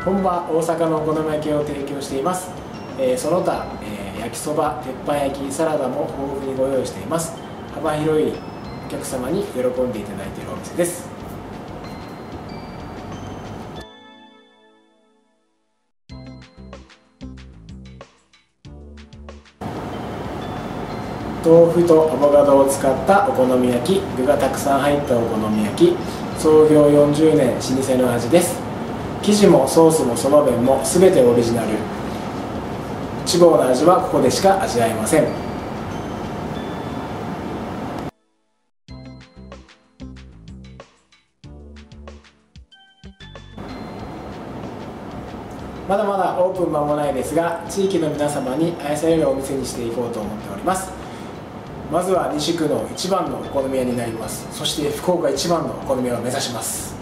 本場大阪のお好み焼きを提供しています。その他、焼きそば、鉄板焼き、サラダも豊富にご用意しています。幅広いお客様に喜んでいただいているお店です。豆腐とアボカドを使ったお好み焼き、具がたくさん入ったお好み焼き、創業40年老舗の味です。生地もソースもそば弁も全てオリジナル。一房の味はここでしか味わえません。まだまだオープン間もないですが、地域の皆様に愛されるお店にしていこうと思っております。まずは西区の一番のお好み屋になります。そして福岡一番のお好み屋を目指します。